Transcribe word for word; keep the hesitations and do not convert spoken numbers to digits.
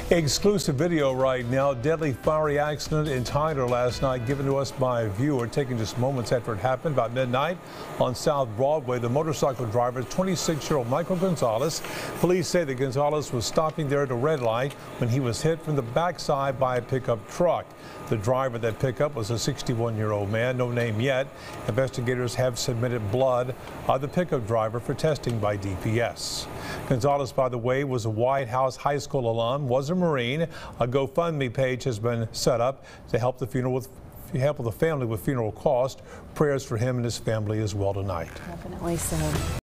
Exclusive video right now. Deadly fiery accident in Tyler last night, given to us by a viewer. Taken just moments after it happened, about midnight on South Broadway. The motorcycle driver, twenty-six-year-old Michael Gonzalez. Police say that Gonzalez was stopping there at a red light when he was hit from the backside by a pickup truck. The driver of that pickup was a sixty-one-year-old man, no name yet. Investigators have submitted blood of the pickup driver for testing by D P S. Gonzalez, by the way, was a White House High School alum, was a Marine. A GoFundMe page has been set up to help the funeral with help the family with funeral costs. Prayers for him and his family as well tonight. Definitely so.